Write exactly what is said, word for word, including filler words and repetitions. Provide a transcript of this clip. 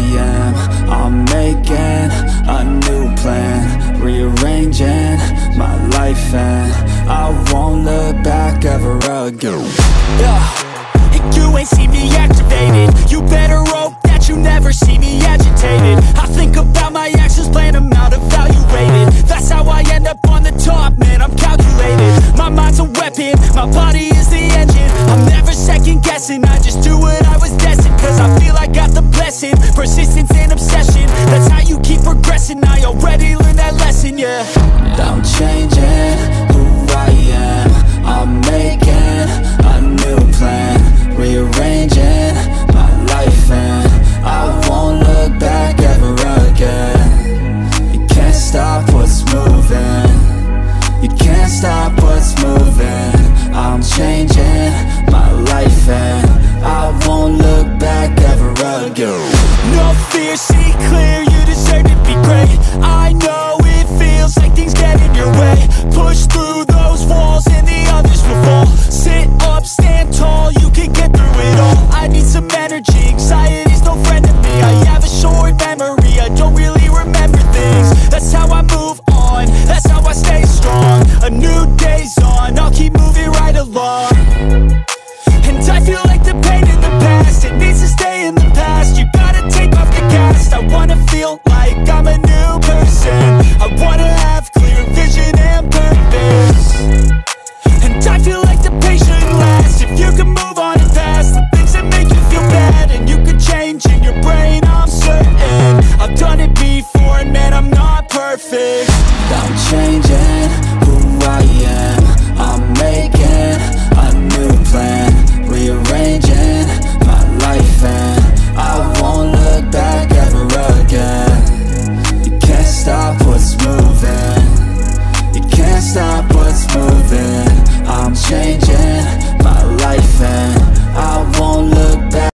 am. I'm making a new plan, rearranging my life, and I won't look back ever again. Yeah, and you ain't see me activated. You better hope that you never see me agitated. I think about my actions, plan them out, evaluated. That's how I end up on the top, man, I'm calculated. My mind's a weapon, my body is the engine. I'm never second guessing, I just do what I was destined. Cause I feel I got the blessing, persistence and obsession. That's how you keep progressing, I already learned that lesson, yeah. I'm changing who I am. I'm making a new plan, rearranging my life, and I won't look back ever again. You can't stop what's moving, you can't stop what's moving. I'm changing my life, and I won't look back ever again. No fear, see clear.